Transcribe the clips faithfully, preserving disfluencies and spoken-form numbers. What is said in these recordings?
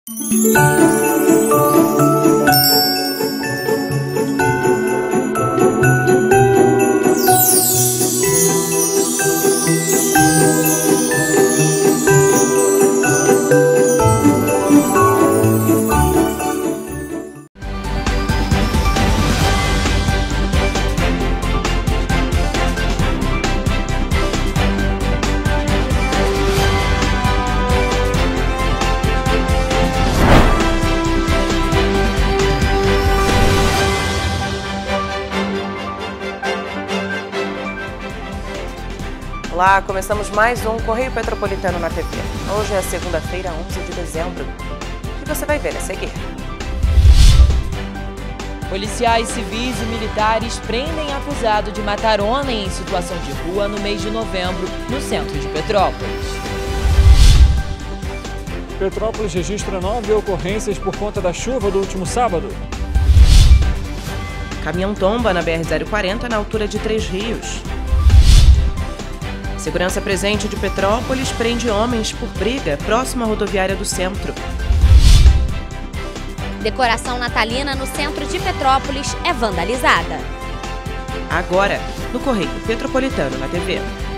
Olá, começamos mais um Correio Petropolitano na T V. Hoje é segunda-feira, onze de dezembro. E você vai ver a seguir. Policiais civis e militares prendem acusado de matar homem em situação de rua no mês de novembro, no centro de Petrópolis. Petrópolis registra nove ocorrências por conta da chuva do último sábado. Caminhão tomba na B R zero quarenta na altura de Três Rios. Segurança Presente de Petrópolis prende homens por briga próximo à rodoviária do centro. Decoração natalina no centro de Petrópolis é vandalizada. Agora, no Correio Petropolitano na T V.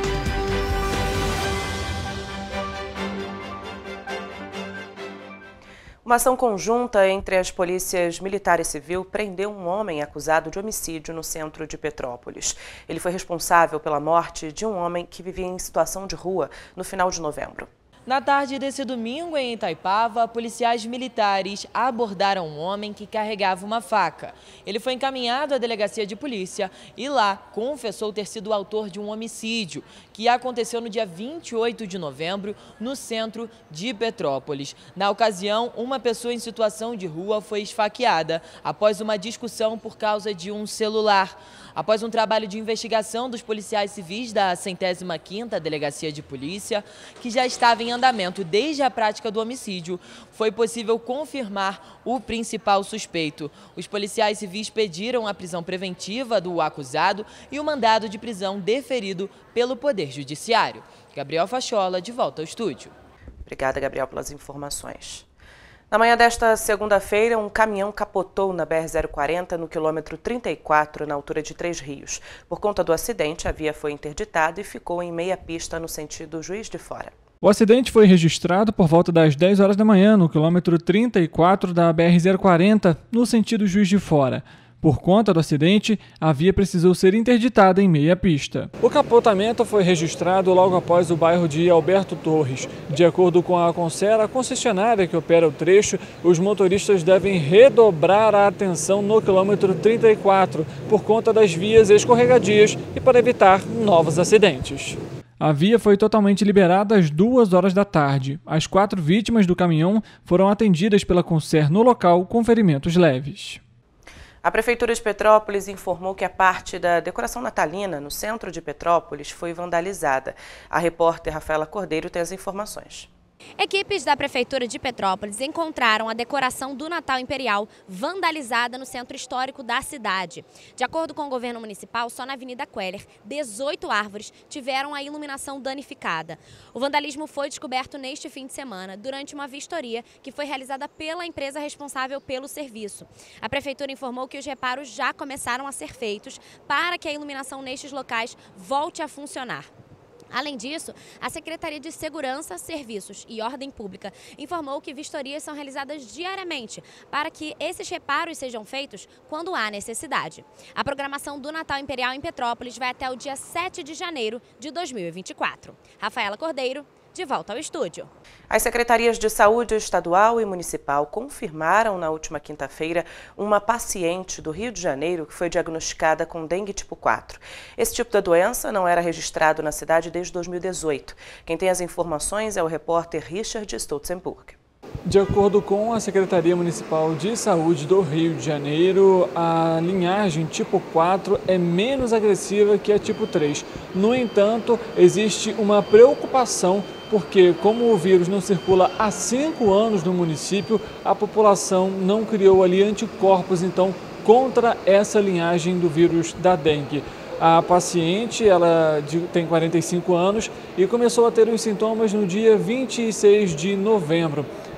Uma ação conjunta entre as polícias militar e civil prendeu um homem acusado de homicídio no centro de Petrópolis. Ele foi responsável pela morte de um homem que vivia em situação de rua no final de novembro. Na tarde desse domingo, em Itaipava, policiais militares abordaram um homem que carregava uma faca. Ele foi encaminhado à delegacia de polícia e lá confessou ter sido o autor de um homicídio que aconteceu no dia vinte e oito de novembro, no centro de Petrópolis. Na ocasião, uma pessoa em situação de rua foi esfaqueada após uma discussão por causa de um celular. Após um trabalho de investigação dos policiais civis da centésima quinta Delegacia de Polícia, que já estava em andamento desde a prática do homicídio, foi possível confirmar o principal suspeito. Os policiais civis pediram a prisão preventiva do acusado e o mandado de prisão deferido pelo Poder Judiciário. Gabriel Fachola, de volta ao estúdio. Obrigada, Gabriel, pelas informações. Na manhã desta segunda-feira, um caminhão capotou na B R zero quarenta, no quilômetro trinta e quatro, na altura de Três Rios. Por conta do acidente, a via foi interditada e ficou em meia pista no sentido Juiz de Fora. O acidente foi registrado por volta das dez horas da manhã, no quilômetro trinta e quatro da B R zero quarenta, no sentido Juiz de Fora. Por conta do acidente, a via precisou ser interditada em meia pista. O capotamento foi registrado logo após o bairro de Alberto Torres. De acordo com a Concera, a concessionária que opera o trecho, os motoristas devem redobrar a atenção no quilômetro trinta e quatro por conta das vias escorregadias e para evitar novos acidentes. A via foi totalmente liberada às duas horas da tarde. As quatro vítimas do caminhão foram atendidas pela Concer no local com ferimentos leves. A Prefeitura de Petrópolis informou que a parte da decoração natalina no centro de Petrópolis foi vandalizada. A repórter Rafaela Cordeiro tem as informações. Equipes da Prefeitura de Petrópolis encontraram a decoração do Natal Imperial vandalizada no centro histórico da cidade. De acordo com o governo municipal, só na Avenida Queller, dezoito árvores tiveram a iluminação danificada. O vandalismo foi descoberto neste fim de semana, durante uma vistoria que foi realizada pela empresa responsável pelo serviço. A Prefeitura informou que os reparos já começaram a ser feitos para que a iluminação nestes locais volte a funcionar. Além disso, a Secretaria de Segurança, Serviços e Ordem Pública informou que vistorias são realizadas diariamente para que esses reparos sejam feitos quando há necessidade. A programação do Natal Imperial em Petrópolis vai até o dia sete de janeiro de dois mil e vinte e quatro. Rafaela Cordeiro, de volta ao estúdio. As secretarias de saúde estadual e municipal confirmaram na última quinta-feira uma paciente do Rio de Janeiro que foi diagnosticada com dengue tipo quatro. Esse tipo de doença não era registrado na cidade desde dois mil e dezoito. Quem tem as informações é o repórter Richard Stolzenburg. De acordo com a Secretaria Municipal de Saúde do Rio de Janeiro, a linhagem tipo quatro é menos agressiva que a tipo três. No entanto, existe uma preocupação porque, como o vírus não circula há cinco anos no município, a população não criou ali anticorpos, então, contra essa linhagem do vírus da dengue. A paciente, ela tem quarenta e cinco anos e começou a ter os sintomas no dia vinte e seis de novembro.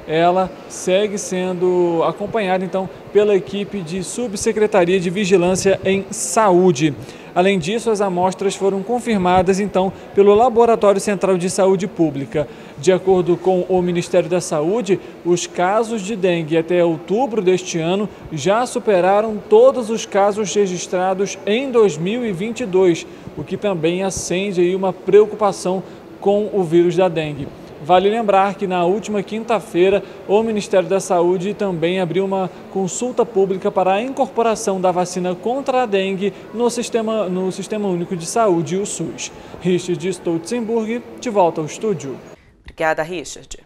ela segue sendo acompanhada, então, pela equipe de Subsecretaria de Vigilância em Saúde. Além disso, as amostras foram confirmadas, então, pelo Laboratório Central de Saúde Pública. De acordo com o Ministério da Saúde, os casos de dengue até outubro deste ano já superaram todos os casos registrados em dois mil e vinte e dois, o que também acende aí uma preocupação com o vírus da dengue. Vale lembrar que na última quinta-feira o Ministério da Saúde também abriu uma consulta pública para a incorporação da vacina contra a dengue no Sistema, no Sistema Único de Saúde, o SUS. Richard Stolzenburg, de volta ao estúdio. Obrigada, Richard.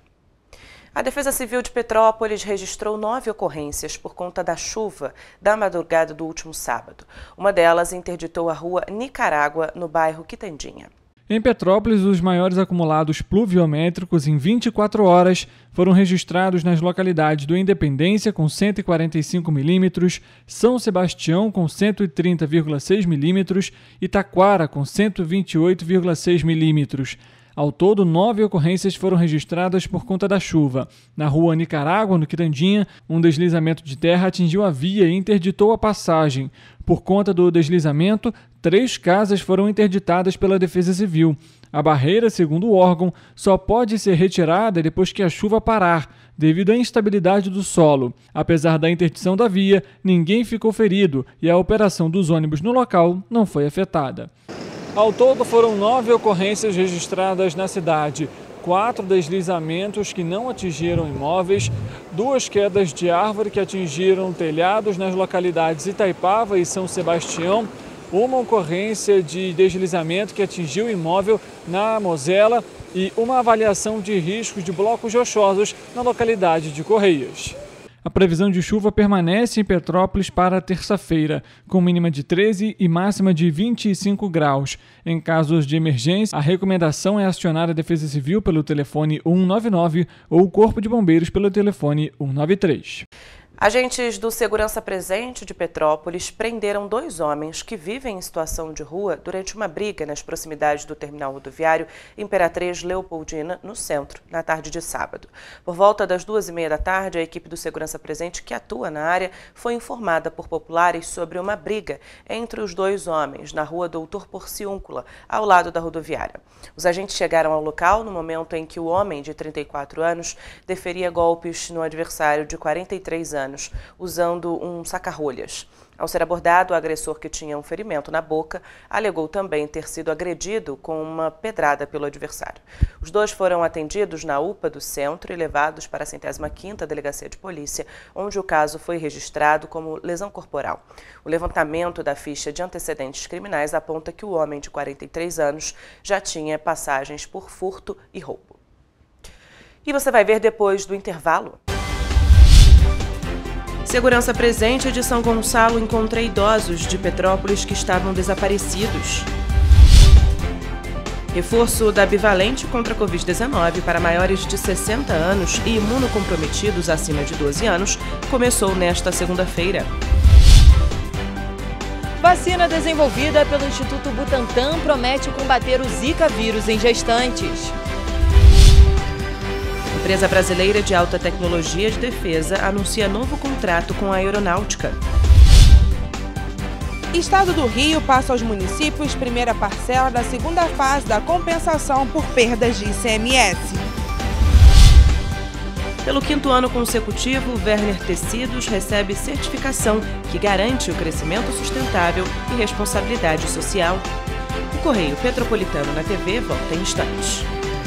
A Defesa Civil de Petrópolis registrou nove ocorrências por conta da chuva da madrugada do último sábado. Uma delas interditou a rua Nicarágua, no bairro Quitandinha. Em Petrópolis, os maiores acumulados pluviométricos em vinte e quatro horas foram registrados nas localidades do Independência, com cento e quarenta e cinco milímetros, São Sebastião, com cento e trinta vírgula seis milímetros e Taquara, com cento e vinte e oito vírgula seis milímetros. Ao todo, nove ocorrências foram registradas por conta da chuva. Na rua Nicarágua, no Quitandinha, um deslizamento de terra atingiu a via e interditou a passagem. Por conta do deslizamento, três casas foram interditadas pela Defesa Civil. A barreira, segundo o órgão, só pode ser retirada depois que a chuva parar, devido à instabilidade do solo. Apesar da interdição da via, ninguém ficou ferido e a operação dos ônibus no local não foi afetada. Ao todo, foram nove ocorrências registradas na cidade. Quatro deslizamentos que não atingiram imóveis, duas quedas de árvore que atingiram telhados nas localidades Itaipava e São Sebastião, uma ocorrência de deslizamento que atingiu imóvel na Mosela e uma avaliação de riscos de blocos rochosos na localidade de Correias. A previsão de chuva permanece em Petrópolis para terça-feira, com mínima de treze e máxima de vinte e cinco graus. Em casos de emergência, a recomendação é acionar a Defesa Civil pelo telefone um nove nove ou o Corpo de Bombeiros pelo telefone um nove três. Agentes do Segurança Presente de Petrópolis prenderam dois homens que vivem em situação de rua durante uma briga nas proximidades do terminal rodoviário Imperatriz Leopoldina, no centro, na tarde de sábado. Por volta das duas e meia da tarde, a equipe do Segurança Presente, que atua na área, foi informada por populares sobre uma briga entre os dois homens na rua Doutor Porciúncula, ao lado da rodoviária. Os agentes chegaram ao local no momento em que o homem, de trinta e quatro anos, deferia golpes no adversário de quarenta e três anos. Usando um saca-rolhas. Ao ser abordado, o agressor, que tinha um ferimento na boca, alegou também ter sido agredido com uma pedrada pelo adversário. Os dois foram atendidos na U P A do centro e levados para a centésima quinta Delegacia de Polícia, onde o caso foi registrado como lesão corporal. O levantamento da ficha de antecedentes criminais aponta que o homem, de quarenta e três anos, já tinha passagens por furto e roubo. E você vai ver depois do intervalo. Segurança Presente de São Gonçalo encontra idosos de Petrópolis que estavam desaparecidos. Reforço da bivalente contra a covid dezenove para maiores de sessenta anos e imunocomprometidos acima de doze anos começou nesta segunda-feira. Vacina desenvolvida pelo Instituto Butantan promete combater o Zika vírus em gestantes. Empresa brasileira de alta tecnologia de defesa anuncia novo contrato com a aeronáutica. Estado do Rio passa aos municípios primeira parcela da segunda fase da compensação por perdas de I C M S. Pelo quinto ano consecutivo, Werner Tecidos recebe certificação que garante o crescimento sustentável e responsabilidade social. O Correio Petropolitano na T V volta em instantes.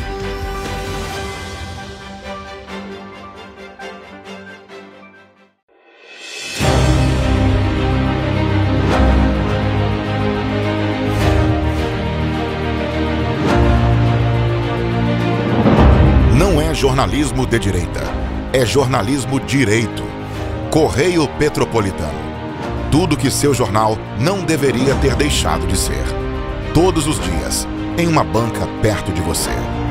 Jornalismo de direita. É jornalismo direito. Correio Petropolitano. Tudo que seu jornal não deveria ter deixado de ser. Todos os dias, em uma banca perto de você.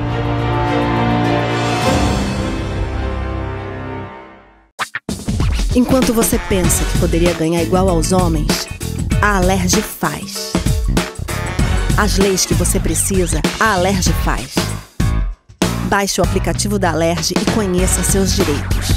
Enquanto você pensa que poderia ganhar igual aos homens, a Alerj faz. As leis que você precisa, a Alerj faz. Baixe o aplicativo da Alerj e conheça seus direitos.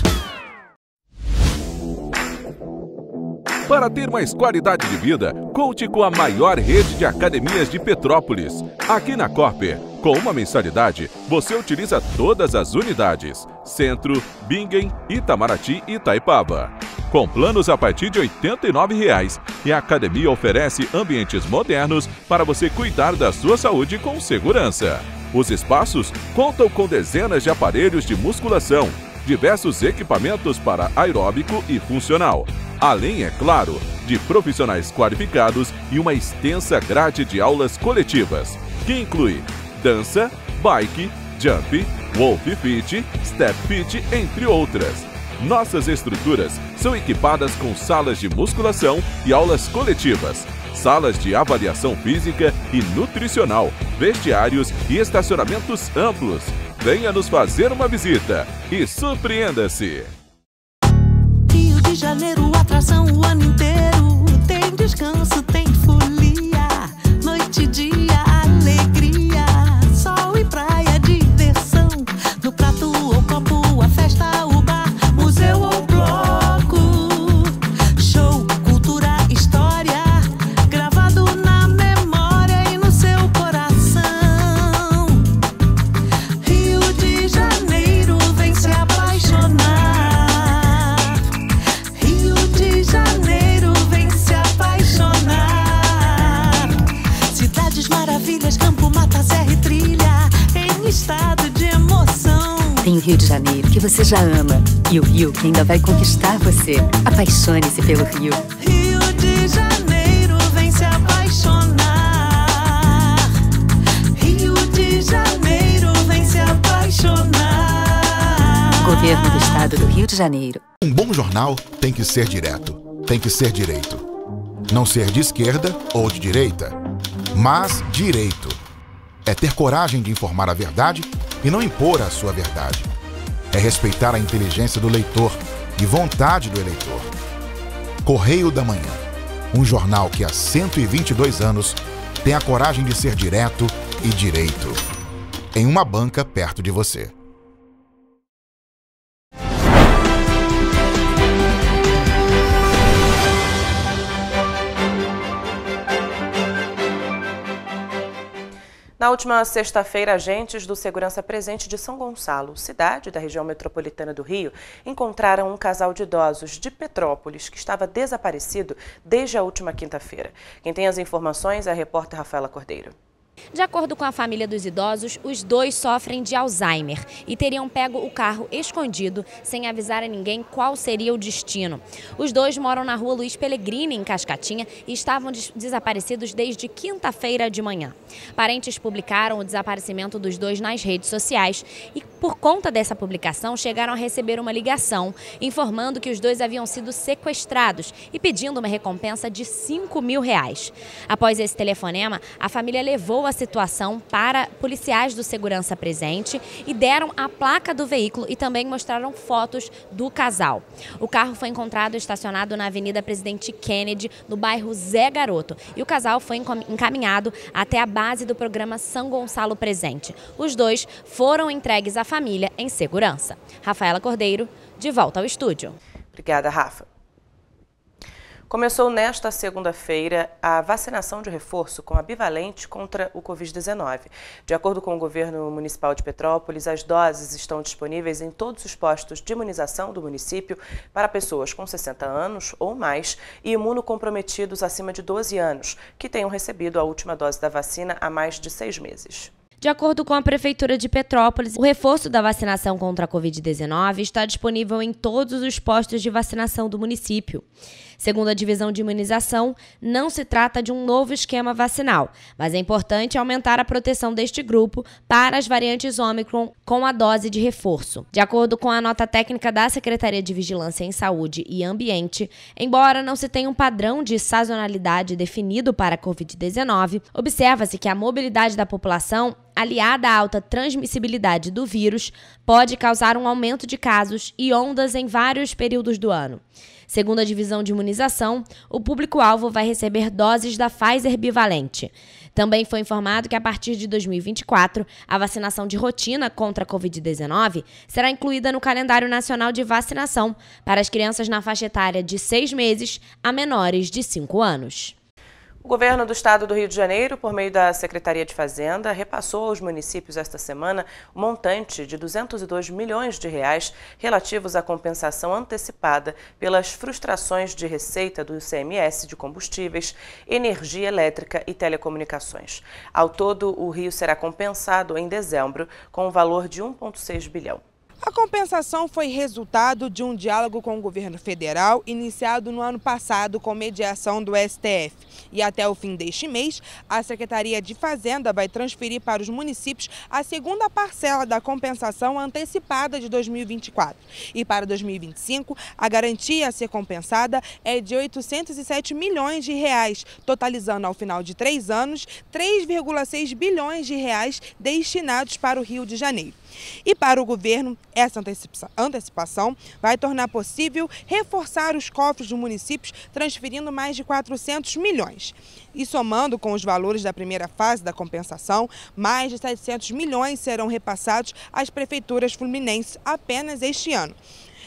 Para ter mais qualidade de vida, conte com a maior rede de academias de Petrópolis. Aqui na Corper, com uma mensalidade, você utiliza todas as unidades: Centro, Bingen, Itamaraty e Itaipava. Com planos a partir de oitenta e nove reais, e a academia oferece ambientes modernos para você cuidar da sua saúde com segurança. Os espaços contam com dezenas de aparelhos de musculação, diversos equipamentos para aeróbico e funcional, além, é claro, de profissionais qualificados e uma extensa grade de aulas coletivas, que inclui dança, bike, jump, wolf fit, step fit, entre outras. Nossas estruturas são equipadas com salas de musculação e aulas coletivas, salas de avaliação física e nutricional, vestiários e estacionamentos amplos. Venha nos fazer uma visita e surpreenda-se! Rio de Janeiro, atração o ano inteiro. Tem descanso, tem folia, noite e dia, alegria, sol e praia, diversão. No prato ou copo, a festa, o bar, museu ou bloco. Show, cultura, história, gravado na memória e no seu coração. Rio de Janeiro, vem se apaixonar. Rio de Janeiro, vem se apaixonar. Cidades maravilhas, campo, mata, serra e trilha, em estado de emoção. Tem o Rio de Janeiro, que você já ama, e o Rio, que ainda vai conquistar você. Apaixone-se pelo Rio. Rio de Janeiro, vem se apaixonar. Rio de Janeiro, vem se apaixonar. Governo do Estado do Rio de Janeiro. Um bom jornal tem que ser direto, tem que ser direito. Não ser de esquerda ou de direita, mas direito. É ter coragem de informar a verdade e não impor a sua verdade. É respeitar a inteligência do leitor e vontade do eleitor. Correio da Manhã, um jornal que há cento e vinte e dois anos tem a coragem de ser direto e direito. Em uma banca perto de você. Na última sexta-feira, agentes do Segurança Presente de São Gonçalo, cidade da região metropolitana do Rio, encontraram um casal de idosos de Petrópolis que estava desaparecido desde a última quinta-feira. Quem tem as informações é a repórter Rafaela Cordeiro. De acordo com a família dos idosos, os dois sofrem de Alzheimer e teriam pego o carro escondido sem avisar a ninguém qual seria o destino. Os dois moram na rua Luiz Pellegrini, em Cascatinha, e estavam des desaparecidos desde quinta-feira de manhã. Parentes publicaram o desaparecimento dos dois nas redes sociais e, por conta dessa publicação, chegaram a receber uma ligação informando que os dois haviam sido sequestrados e pedindo uma recompensa de cinco mil reais. Após esse telefonema, a família levou a situação para policiais do Segurança Presente e deram a placa do veículo e também mostraram fotos do casal. O carro foi encontrado estacionado na Avenida Presidente Kennedy, no bairro Zé Garoto, e o casal foi encaminhado até a base do programa São Gonçalo Presente. Os dois foram entregues à família em segurança. Rafaela Cordeiro, de volta ao estúdio. Obrigada, Rafa. Começou nesta segunda-feira a vacinação de reforço com a bivalente contra o Covid dezenove. De acordo com o governo municipal de Petrópolis, as doses estão disponíveis em todos os postos de imunização do município para pessoas com sessenta anos ou mais e imunocomprometidos acima de doze anos, que tenham recebido a última dose da vacina há mais de seis meses. De acordo com a Prefeitura de Petrópolis, o reforço da vacinação contra a Covid dezenove está disponível em todos os postos de vacinação do município. Segundo a divisão de imunização, não se trata de um novo esquema vacinal, mas é importante aumentar a proteção deste grupo para as variantes Ômicron com a dose de reforço. De acordo com a nota técnica da Secretaria de Vigilância em Saúde e Ambiente, embora não se tenha um padrão de sazonalidade definido para a Covid dezenove, observa-se que a mobilidade da população, aliada à alta transmissibilidade do vírus, pode causar um aumento de casos e ondas em vários períodos do ano. Segundo a divisão de imunização, o público-alvo vai receber doses da Pfizer bivalente. Também foi informado que a partir de dois mil e vinte e quatro, a vacinação de rotina contra a covid dezenove será incluída no calendário nacional de vacinação para as crianças na faixa etária de seis meses a menores de cinco anos. O governo do estado do Rio de Janeiro, por meio da Secretaria de Fazenda, repassou aos municípios esta semana o montante de duzentos e dois milhões de reais relativos à compensação antecipada pelas frustrações de receita do I C M S de combustíveis, energia elétrica e telecomunicações. Ao todo, o Rio será compensado em dezembro com um valor de um vírgula seis bilhão. A compensação foi resultado de um diálogo com o governo federal iniciado no ano passado com mediação do S T F. E até o fim deste mês, a Secretaria de Fazenda vai transferir para os municípios a segunda parcela da compensação antecipada de dois mil e vinte e quatro. E para dois mil e vinte e cinco, a garantia a ser compensada é de oitocentos e sete milhões de reais, totalizando ao final de três anos três vírgula seis bilhões de reais destinados para o Rio de Janeiro. E para o governo, essa antecipação vai tornar possível reforçar os cofres dos municípios, transferindo mais de quatrocentos milhões. E somando com os valores da primeira fase da compensação, mais de setecentos milhões serão repassados às prefeituras fluminenses apenas este ano.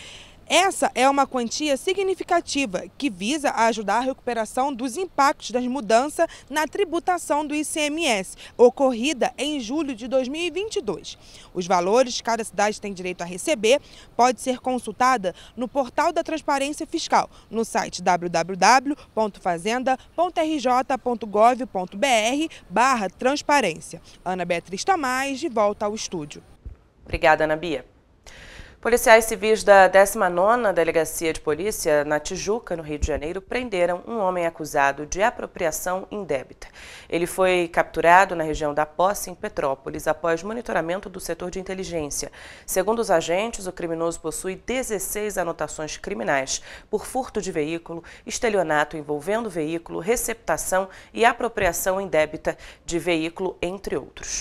Essa é uma quantia significativa que visa ajudar a recuperação dos impactos das mudanças na tributação do I C M S, ocorrida em julho de dois mil e vinte e dois. Os valores que cada cidade tem direito a receber pode ser consultada no portal da Transparência Fiscal, no site w w w ponto fazenda ponto r j ponto gov ponto b r barra transparência. Ana Beatriz Tomás, de volta ao estúdio. Obrigada, Ana Bia. Policiais civis da décima nona Delegacia de Polícia, na Tijuca, no Rio de Janeiro, prenderam um homem acusado de apropriação indébita. Ele foi capturado na região da Posse, em Petrópolis, após monitoramento do setor de inteligência. Segundo os agentes, o criminoso possui dezesseis anotações criminais por furto de veículo, estelionato envolvendo veículo, receptação e apropriação indébita de veículo, entre outros.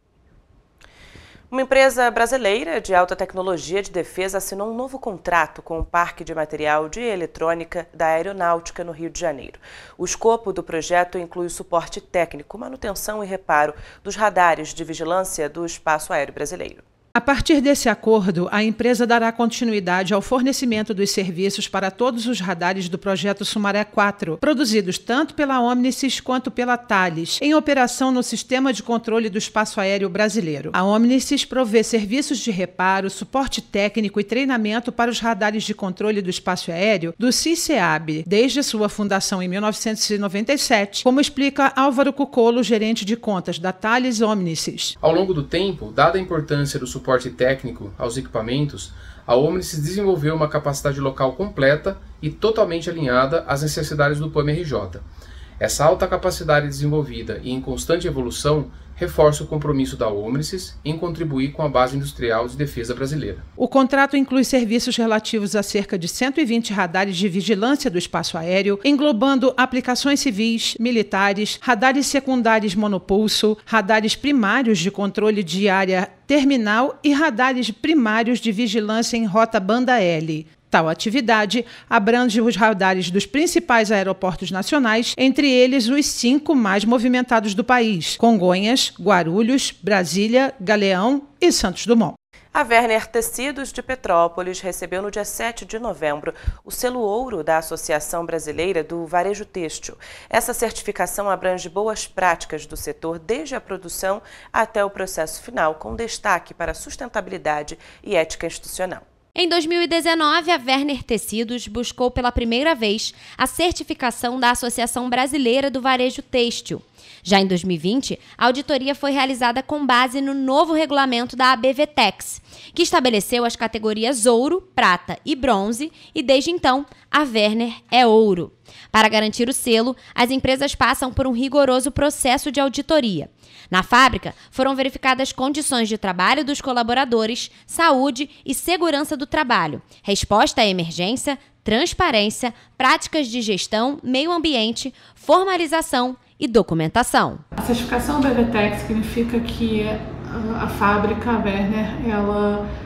Uma empresa brasileira de alta tecnologia de defesa assinou um novo contrato com o Parque de Material de Eletrônica da Aeronáutica no Rio de Janeiro. O escopo do projeto inclui o suporte técnico, manutenção e reparo dos radares de vigilância do espaço aéreo brasileiro. A partir desse acordo, a empresa dará continuidade ao fornecimento dos serviços para todos os radares do projeto Sumaré quatro, produzidos tanto pela Omnisys quanto pela Thales, em operação no Sistema de Controle do Espaço Aéreo Brasileiro. A Omnisys provê serviços de reparo, suporte técnico e treinamento para os radares de controle do espaço aéreo do CICEAB, desde sua fundação em mil novecentos e noventa e sete, como explica Álvaro Cucolo, gerente de contas da Thales Omnisys. Ao longo do tempo, dada a importância do suporte suporte técnico aos equipamentos, a Omnisys desenvolveu uma capacidade local completa e totalmente alinhada às necessidades do P A M R J. Essa alta capacidade desenvolvida e em constante evolução reforça o compromisso da Omnisys em contribuir com a base industrial de defesa brasileira. O contrato inclui serviços relativos a cerca de cento e vinte radares de vigilância do espaço aéreo, englobando aplicações civis, militares, radares secundários monopulso, radares primários de controle de área terminal e radares primários de vigilância em rota banda L. Tal atividade abrange os radares dos principais aeroportos nacionais, entre eles os cinco mais movimentados do país: Congonhas, Guarulhos, Brasília, Galeão e Santos Dumont. A Werner Tecidos de Petrópolis recebeu no dia sete de novembro o selo ouro da Associação Brasileira do Varejo Têxtil. Essa certificação abrange boas práticas do setor desde a produção até o processo final, com destaque para sustentabilidade e ética institucional. Em dois mil e dezenove, a Werner Tecidos buscou pela primeira vez a certificação da Associação Brasileira do Varejo Têxtil. Já em dois mil e vinte, a auditoria foi realizada com base no novo regulamento da A B V Tex, que estabeleceu as categorias ouro, prata e bronze, e desde então, a Werner é ouro. Para garantir o selo, as empresas passam por um rigoroso processo de auditoria. Na fábrica, foram verificadas condições de trabalho dos colaboradores, saúde e segurança do trabalho, resposta à emergência, transparência, práticas de gestão, meio ambiente, formalização e documentação. A certificação B V Tex significa que a fábrica, a Werner, ela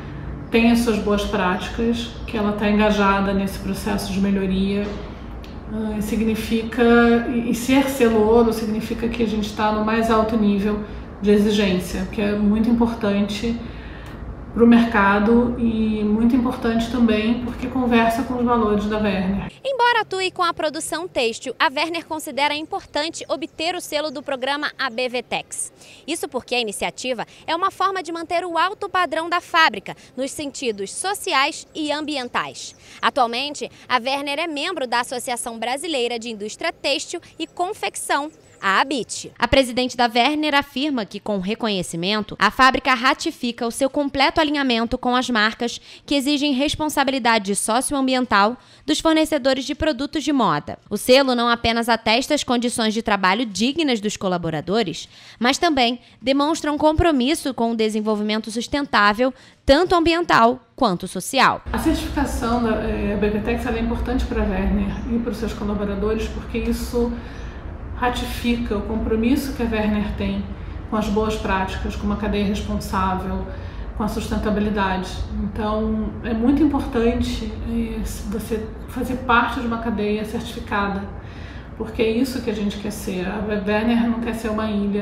tem as suas boas práticas, que ela está engajada nesse processo de melhoria. Uh, significa, e, e ser selo ouro significa que a gente está no mais alto nível de exigência, que é muito importante para o mercado e muito importante também porque conversa com os valores da Werner. Embora atue com a produção têxtil, a Werner considera importante obter o selo do programa A B Vetex. Isso porque a iniciativa é uma forma de manter o alto padrão da fábrica nos sentidos sociais e ambientais. Atualmente, a Werner é membro da Associação Brasileira de Indústria Têxtil e Confecção, a ABIT. A presidente da Werner afirma que, com o reconhecimento, a fábrica ratifica o seu completo alinhamento com as marcas que exigem responsabilidade socioambiental dos fornecedores de produtos de moda. O selo não apenas atesta as condições de trabalho dignas dos colaboradores, mas também demonstra um compromisso com o desenvolvimento sustentável, tanto ambiental quanto social. A certificação da é, A B Vetex é importante para a Werner e para os seus colaboradores porque isso ratifica o compromisso que a Werner tem com as boas práticas, com uma cadeia responsável, com a sustentabilidade. Então, é muito importante você fazer parte de uma cadeia certificada, porque é isso que a gente quer ser. A Werner não quer ser uma ilha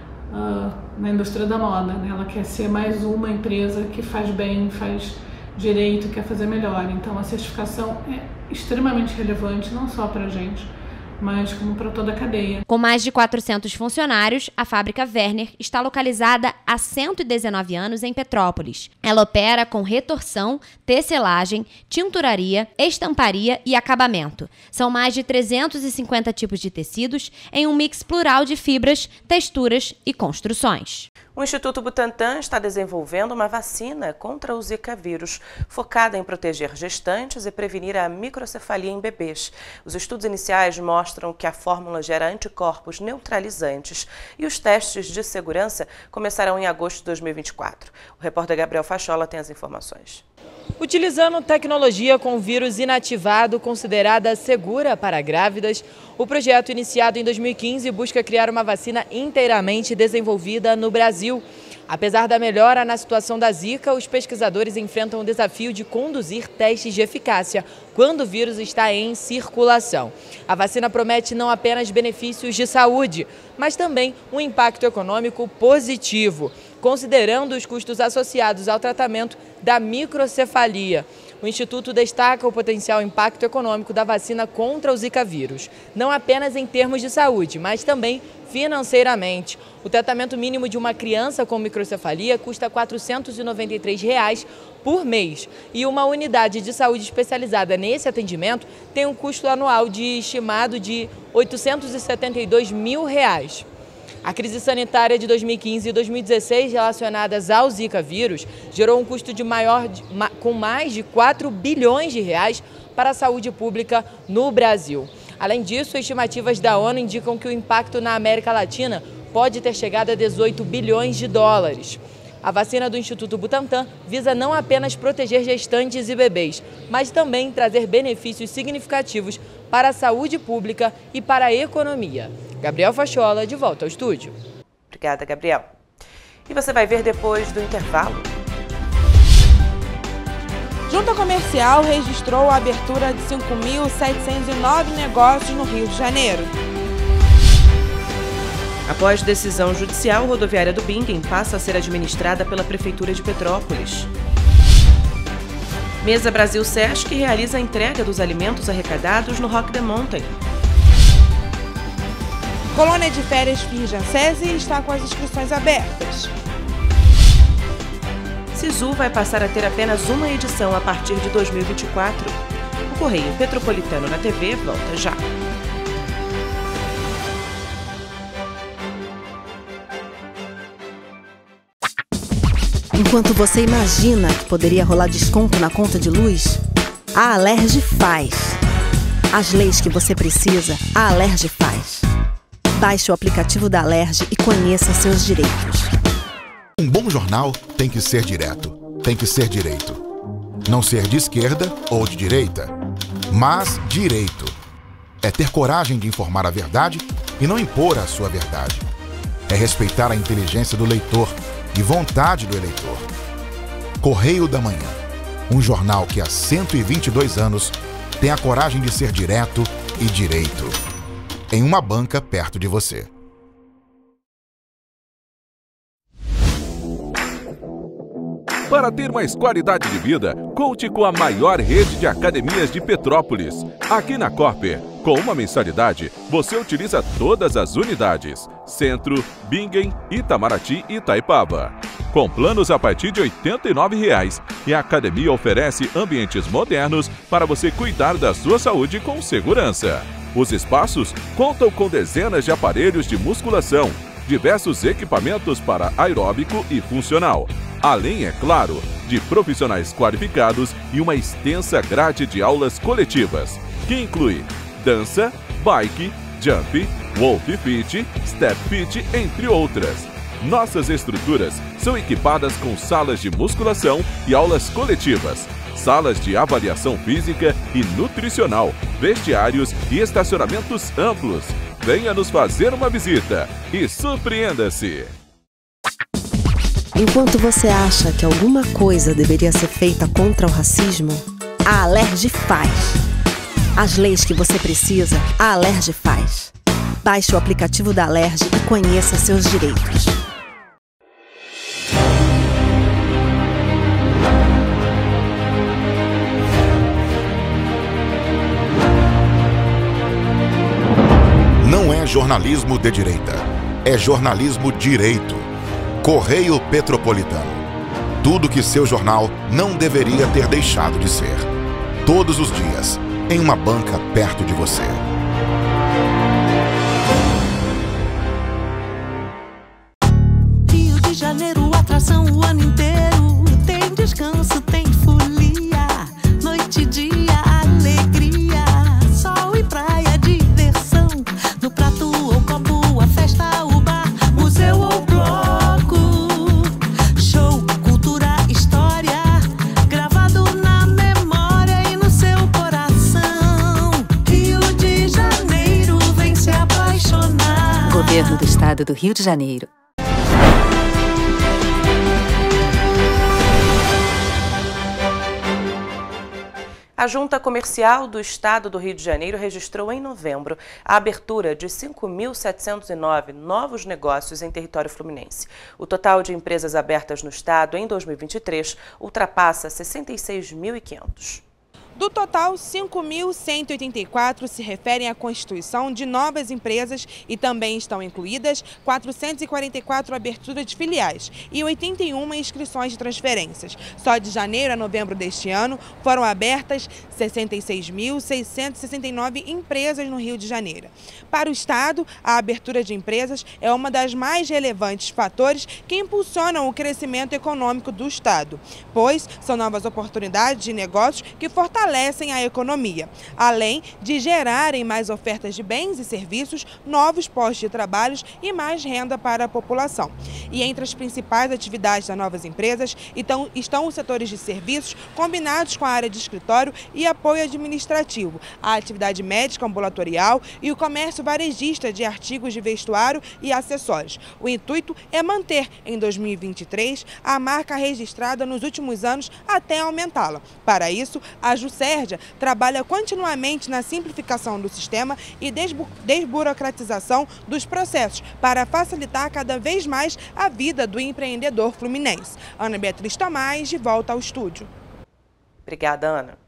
uh, na indústria da moda, né? Ela quer ser mais uma empresa que faz bem, faz direito, quer fazer melhor. Então, a certificação é extremamente relevante, não só para a gente, mas como para toda a cadeia. Com mais de quatrocentos funcionários, a fábrica Werner está localizada há cento e dezenove anos em Petrópolis. Ela opera com retorção, tecelagem, tinturaria, estamparia e acabamento. São mais de trezentos e cinquenta tipos de tecidos em um mix plural de fibras, texturas e construções. O Instituto Butantan está desenvolvendo uma vacina contra o Zika vírus, focada em proteger gestantes e prevenir a microcefalia em bebês. Os estudos iniciais mostram que a fórmula gera anticorpos neutralizantes e os testes de segurança começarão em agosto de dois mil e vinte e quatro. O repórter Gabriel Fachola tem as informações. Utilizando tecnologia com vírus inativado considerada segura para grávidas, o projeto iniciado em dois mil e quinze busca criar uma vacina inteiramente desenvolvida no Brasil. Apesar da melhora na situação da Zika, os pesquisadores enfrentam o desafio de conduzir testes de eficácia quando o vírus está em circulação. A vacina promete não apenas benefícios de saúde, mas também um impacto econômico positivo, considerando os custos associados ao tratamento da microcefalia. O Instituto destaca o potencial impacto econômico da vacina contra o Zika vírus, não apenas em termos de saúde, mas também financeiramente. O tratamento mínimo de uma criança com microcefalia custa quatrocentos e noventa e três reais por mês e uma unidade de saúde especializada nesse atendimento tem um custo anual de estimado de oitocentos e setenta e dois mil reais. A crise sanitária de dois mil e quinze e dois mil e dezesseis relacionadas ao Zika vírus gerou um custo de maior, com mais de quatro bilhões de reais para a saúde pública no Brasil. Além disso, estimativas da ONU indicam que o impacto na América Latina pode ter chegado a dezoito bilhões de dólares. A vacina do Instituto Butantan visa não apenas proteger gestantes e bebês, mas também trazer benefícios significativos para a saúde pública e para a economia. Gabriel Fachola, de volta ao estúdio. Obrigada, Gabriel. E você vai ver depois do intervalo. Junta Comercial registrou a abertura de cinco mil setecentos e nove negócios no Rio de Janeiro. Após decisão judicial, a rodoviária do Bingen passa a ser administrada pela Prefeitura de Petrópolis. Mesa Brasil Sesc realiza a entrega dos alimentos arrecadados no Rock the Mountain. Colônia de Férias Firjansese está com as inscrições abertas. Sisu vai passar a ter apenas uma edição a partir de dois mil e vinte e quatro. O Correio Petropolitano na T V volta já. Enquanto você imagina que poderia rolar desconto na conta de luz, a Alerj faz. As leis que você precisa, a Alerj faz. Baixe o aplicativo da Alerj e conheça seus direitos. Um bom jornal tem que ser direto, tem que ser direito. Não ser de esquerda ou de direita, mas direito. É ter coragem de informar a verdade e não impor a sua verdade. É respeitar a inteligência do leitor e vontade do eleitor. Correio da Manhã, um jornal que há cento e vinte e dois anos tem a coragem de ser direto e direito. Em uma banca perto de você. Para ter mais qualidade de vida, conte com a maior rede de academias de Petrópolis. Aqui na Corper, com uma mensalidade, você utiliza todas as unidades: Centro, Bingen, Itamaraty e Itaipava. Com planos a partir de oitenta e nove reais, e a academia oferece ambientes modernos para você cuidar da sua saúde com segurança. Os espaços contam com dezenas de aparelhos de musculação, diversos equipamentos para aeróbico e funcional, além, é claro, de profissionais qualificados e uma extensa grade de aulas coletivas, que inclui dança, bike, jump, wolf fit, step fit, entre outras. Nossas estruturas são equipadas com salas de musculação e aulas coletivas, salas de avaliação física e nutricional, vestiários e estacionamentos amplos. Venha nos fazer uma visita e surpreenda-se! Enquanto você acha que alguma coisa deveria ser feita contra o racismo, a Alerj faz. As leis que você precisa, a Alerj faz. Baixe o aplicativo da Alerj e conheça seus direitos. Não é jornalismo de direita, é jornalismo direito. Correio Petropolitano. Tudo que seu jornal não deveria ter deixado de ser. Todos os dias, em uma banca perto de você. Rio de Janeiro, atração o ano inteiro. Tem descanso, tem folia. Noite e dia, alegria. Sol e praia, diversão. No prato ou copo, a festa, o bar, museu ou bloco. Show, cultura, história. Gravado na memória e no seu coração. Rio de Janeiro, vem se apaixonar. Governo do Estado do Rio de Janeiro. A Junta Comercial do Estado do Rio de Janeiro registrou em novembro a abertura de cinco mil setecentos e nove novos negócios em território fluminense. O total de empresas abertas no estado em dois mil e vinte e três ultrapassa sessenta e seis mil e quinhentos. Do total, cinco mil cento e oitenta e quatro se referem à constituição de novas empresas e também estão incluídas quatrocentas e quarenta e quatro aberturas de filiais e oitenta e uma inscrições de transferências. Só de janeiro a novembro deste ano foram abertas sessenta e seis mil seiscentas e sessenta e nove empresas no Rio de Janeiro. Para o Estado, a abertura de empresas é uma das mais relevantes fatores que impulsionam o crescimento econômico do Estado, pois são novas oportunidades de negócios que fortalecem fortalecem a economia, além de gerarem mais ofertas de bens e serviços, novos postos de trabalho e mais renda para a população. E entre as principais atividades das novas empresas estão, estão os setores de serviços combinados com a área de escritório e apoio administrativo, a atividade médica ambulatorial e o comércio varejista de artigos de vestuário e acessórios. O intuito é manter, em dois mil e vinte e três, a marca registrada nos últimos anos até aumentá-la. Para isso, a Juscerja trabalha continuamente na simplificação do sistema e desbu desburocratização dos processos para facilitar cada vez mais a vida do empreendedor fluminense. Ana Beatriz Tomás, de volta ao estúdio. Obrigada, Ana.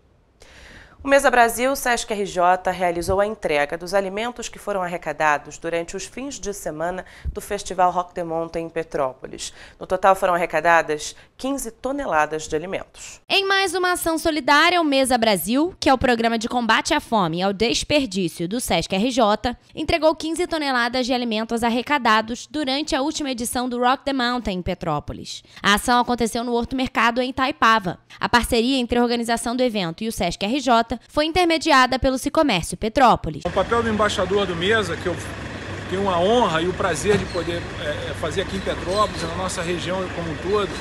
O Mesa Brasil Sesc R J realizou a entrega dos alimentos que foram arrecadados durante os fins de semana do Festival Rock the Mountain em Petrópolis. No total foram arrecadadas quinze toneladas de alimentos. Em mais uma ação solidária, o Mesa Brasil, que é o programa de combate à fome e ao desperdício do Sesc R J, entregou quinze toneladas de alimentos arrecadados durante a última edição do Rock the Mountain em Petrópolis. A ação aconteceu no Horto Mercado em Itaipava. A parceria entre a organização do evento e o Sesc R J foi intermediada pelo Sicomércio Petrópolis. O papel do embaixador do Mesa, que eu tenho a honra e o prazer de poder é, fazer aqui em Petrópolis, na nossa região como um todo,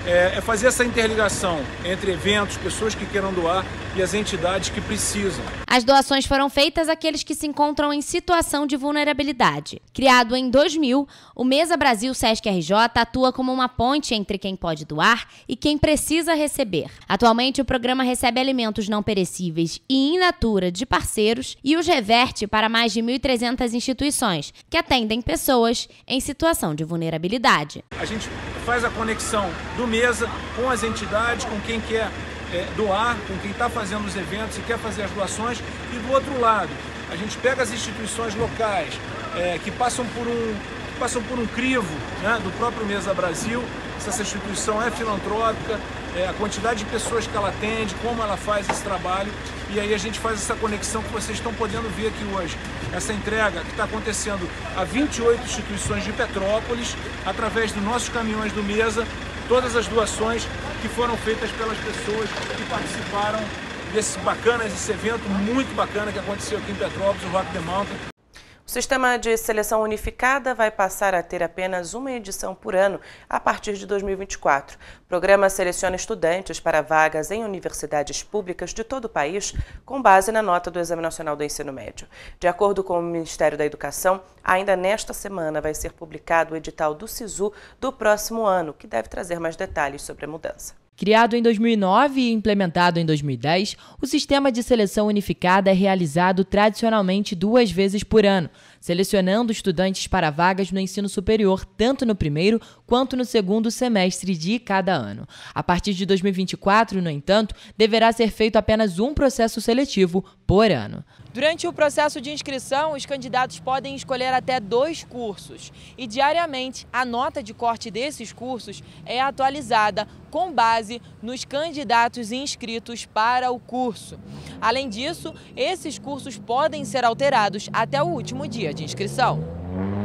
é fazer essa interligação entre eventos, pessoas que queiram doar e as entidades que precisam. As doações foram feitas àqueles que se encontram em situação de vulnerabilidade. Criado em dois mil, o Mesa Brasil Sesc R J atua como uma ponte entre quem pode doar e quem precisa receber. Atualmente, o programa recebe alimentos não perecíveis e in natura de parceiros e os reverte para mais de mil e trezentas instituições que atendem pessoas em situação de vulnerabilidade. A gente faz a conexão do Mesa com as entidades, com quem quer é, doar, com quem está fazendo os eventos e quer fazer as doações. E do outro lado, a gente pega as instituições locais é, que passam por um, passam por um crivo, né, do próprio Mesa Brasil. Se essa instituição é filantrópica, é, a quantidade de pessoas que ela atende, como ela faz esse trabalho. E aí a gente faz essa conexão que vocês estão podendo ver aqui hoje. Essa entrega que está acontecendo a vinte e oito instituições de Petrópolis, através dos nossos caminhões do Mesa, todas as doações que foram feitas pelas pessoas que participaram desse bacana, esse evento muito bacana que aconteceu aqui em Petrópolis, o Rock the Mountain. O sistema de seleção unificada vai passar a ter apenas uma edição por ano a partir de dois mil e vinte e quatro. O programa seleciona estudantes para vagas em universidades públicas de todo o país, com base na nota do Exame Nacional do Ensino Médio. De acordo com o Ministério da Educação, ainda nesta semana vai ser publicado o edital do SISU do próximo ano, que deve trazer mais detalhes sobre a mudança. Criado em dois mil e nove e implementado em dois mil e dez, o sistema de seleção unificada é realizado tradicionalmente duas vezes por ano, selecionando estudantes para vagas no ensino superior, tanto no primeiro quanto no segundo semestre de cada ano. A partir de dois mil e vinte e quatro, no entanto, deverá ser feito apenas um processo seletivo por ano. Durante o processo de inscrição, os candidatos podem escolher até dois cursos e, diariamente, a nota de corte desses cursos é atualizada com base nos candidatos inscritos para o curso. Além disso, esses cursos podem ser alterados até o último dia de inscrição.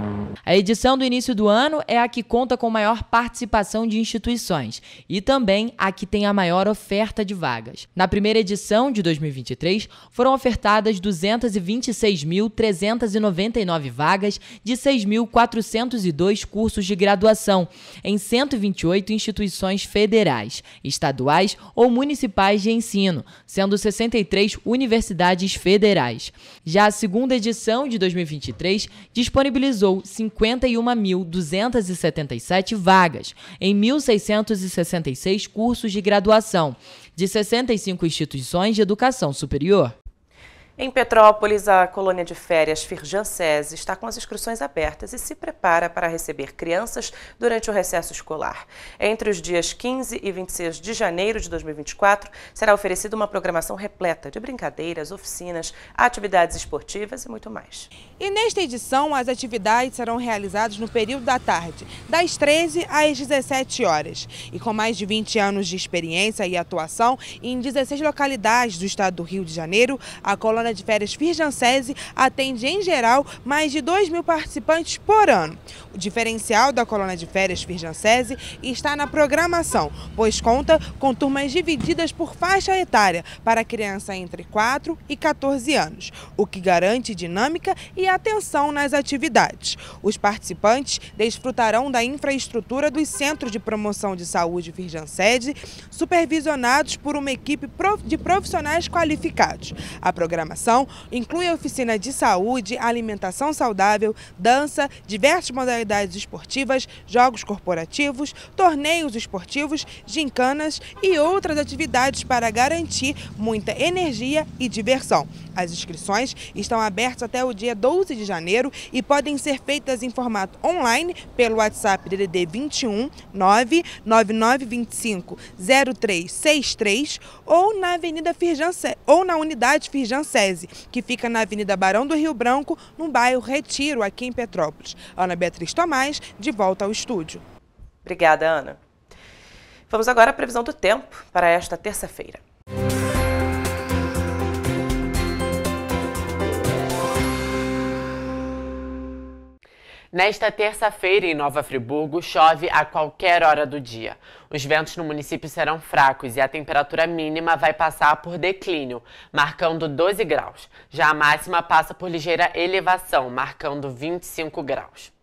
A edição do início do ano é a que conta com maior participação de instituições e também a que tem a maior oferta de vagas. Na primeira edição de dois mil e vinte e três, foram ofertadas duzentas e vinte e seis mil, trezentas e noventa e nove vagas de seis mil, quatrocentos e dois cursos de graduação em cento e vinte e oito instituições federais, estaduais ou municipais de ensino, sendo sessenta e três universidades federais. Já a segunda edição de dois mil e vinte e três disponibilizou cinquenta e uma mil, duzentas e setenta e sete vagas em mil seiscentos e sessenta e seis cursos de graduação de sessenta e cinco instituições de educação superior. Em Petrópolis, a colônia de férias Firjan SESI está com as inscrições abertas e se prepara para receber crianças durante o recesso escolar. Entre os dias quinze e vinte e seis de janeiro de dois mil e vinte e quatro, será oferecida uma programação repleta de brincadeiras, oficinas, atividades esportivas e muito mais. E nesta edição, as atividades serão realizadas no período da tarde, das treze às dezessete horas. E com mais de vinte anos de experiência e atuação em dezesseis localidades do estado do Rio de Janeiro, a colônia de férias Firjan SESI atende, em geral, mais de dois mil participantes por ano. O diferencial da colônia de férias Firjan SESI está na programação, pois conta com turmas divididas por faixa etária para criança entre quatro e quatorze anos, o que garante dinâmica e atenção nas atividades. Os participantes desfrutarão da infraestrutura dos Centros de Promoção de Saúde Firjan SESI, supervisionados por uma equipe de profissionais qualificados. A programação inclui oficina de saúde, alimentação saudável, dança, diversas modalidades esportivas, jogos corporativos, torneios esportivos, gincanas e outras atividades para garantir muita energia e diversão. As inscrições estão abertas até o dia doze de janeiro e podem ser feitas em formato online pelo WhatsApp D D D vinte e um, nove nove nove vinte e cinco, zero três seis três ou na Avenida Firjan SESI, ou na unidade Firjan SESI, que fica na Avenida Barão do Rio Branco, no bairro Retiro, aqui em Petrópolis. Ana Beatriz Tomás, de volta ao estúdio. Obrigada, Ana. Vamos agora à previsão do tempo para esta terça-feira. Nesta terça-feira, em Nova Friburgo, chove a qualquer hora do dia. Os ventos no município serão fracos e a temperatura mínima vai passar por declínio, marcando doze graus. Já a máxima passa por ligeira elevação, marcando vinte e cinco graus.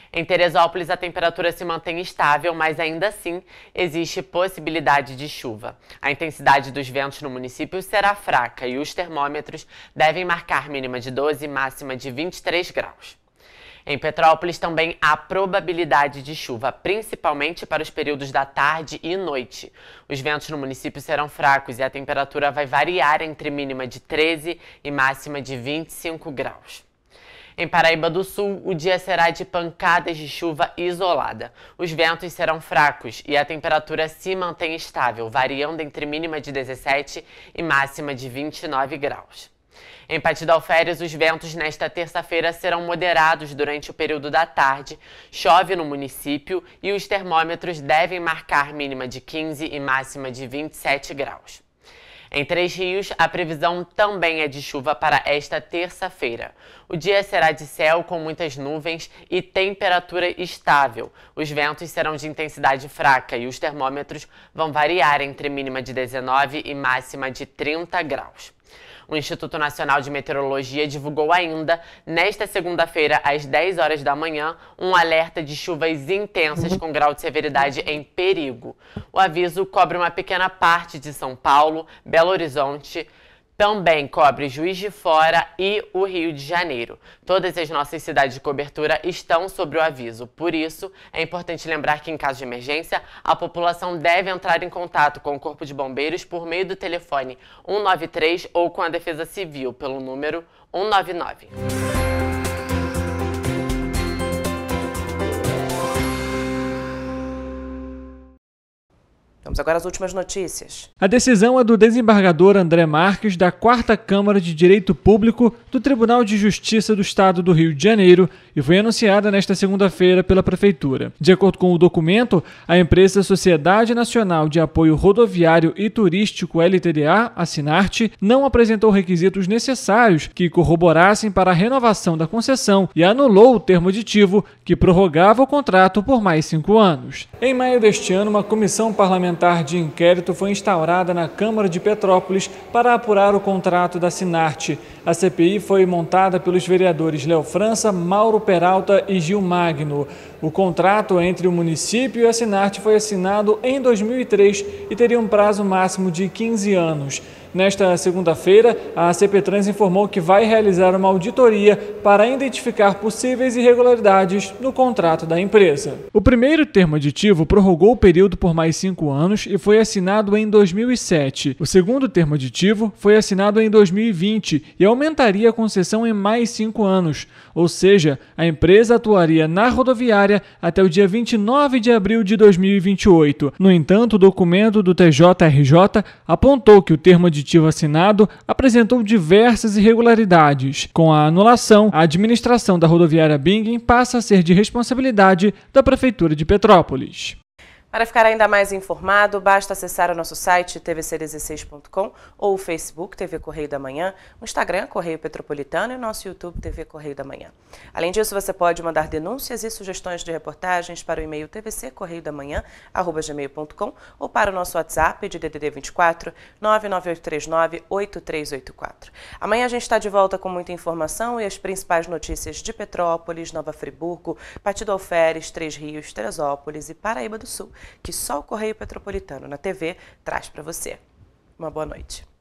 Em Teresópolis, a temperatura se mantém estável, mas ainda assim existe possibilidade de chuva. A intensidade dos ventos no município será fraca e os termômetros devem marcar mínima de doze e máxima de vinte e três graus. Em Petrópolis também há probabilidade de chuva, principalmente para os períodos da tarde e noite. Os ventos no município serão fracos e a temperatura vai variar entre mínima de treze e máxima de vinte e cinco graus. Em Paraíba do Sul, o dia será de pancadas de chuva isolada. Os ventos serão fracos e a temperatura se mantém estável, variando entre mínima de dezessete e máxima de vinte e nove graus. Em Pati do Alferes, os ventos nesta terça-feira serão moderados durante o período da tarde. Chove no município e os termômetros devem marcar mínima de quinze e máxima de vinte e sete graus. Em Três Rios, a previsão também é de chuva para esta terça-feira. O dia será de céu com muitas nuvens e temperatura estável. Os ventos serão de intensidade fraca e os termômetros vão variar entre mínima de dezenove e máxima de trinta graus. O Instituto Nacional de Meteorologia divulgou ainda, nesta segunda-feira, às dez horas da manhã, um alerta de chuvas intensas com grau de severidade em perigo. O aviso cobre uma pequena parte de São Paulo, Belo Horizonte, também cobre Juiz de Fora e o Rio de Janeiro. Todas as nossas cidades de cobertura estão sob o aviso. Por isso, é importante lembrar que, em caso de emergência, a população deve entrar em contato com o Corpo de Bombeiros por meio do telefone um nove três ou com a Defesa Civil pelo número um nove nove. Vamos agora às últimas notícias. A decisão é do desembargador André Marques, da quarta Câmara de Direito Público do Tribunal de Justiça do Estado do Rio de Janeiro e foi anunciada nesta segunda-feira pela Prefeitura. De acordo com o documento, a empresa Sociedade Nacional de Apoio Rodoviário e Turístico L T D A, a Sinarte, não apresentou requisitos necessários que corroborassem para a renovação da concessão e anulou o termo aditivo que prorrogava o contrato por mais cinco anos. Em maio deste ano, uma comissão parlamentar de inquérito foi instaurada na Câmara de Petrópolis para apurar o contrato da Sinarte. A C P I foi montada pelos vereadores Léo França, Mauro Peralta e Gil Magno. O contrato entre o município e a Sinarte foi assinado em dois mil e três e teria um prazo máximo de quinze anos. Nesta segunda-feira, a CPTrans informou que vai realizar uma auditoria para identificar possíveis irregularidades no contrato da empresa. O primeiro termo aditivo prorrogou o período por mais cinco anos e foi assinado em dois mil e sete. O segundo termo aditivo foi assinado em dois mil e vinte e aumentaria a concessão em mais cinco anos, ou seja, a empresa atuaria na rodoviária até o dia vinte e nove de abril de dois mil e vinte e oito. No entanto, o documento do T J R J apontou que o termo aditivo assinado apresentou diversas irregularidades. Com a anulação, a administração da rodoviária Bingen passa a ser de responsabilidade da Prefeitura de Petrópolis. Para ficar ainda mais informado, basta acessar o nosso site t v c dezesseis ponto com ou o Facebook T V Correio da Manhã, o Instagram Correio Petropolitano e o nosso YouTube T V Correio da Manhã. Além disso, você pode mandar denúncias e sugestões de reportagens para o e-mail t v c correio da manhã arroba gmail ponto com ou para o nosso WhatsApp de D D D vinte e quatro, nove nove oito três nove, oito três oito quatro. Amanhã a gente está de volta com muita informação e as principais notícias de Petrópolis, Nova Friburgo, Pati do Alferes, Três Rios, Teresópolis e Paraíba do Sul, que só o Correio Petropolitano na T V traz para você. Uma boa noite.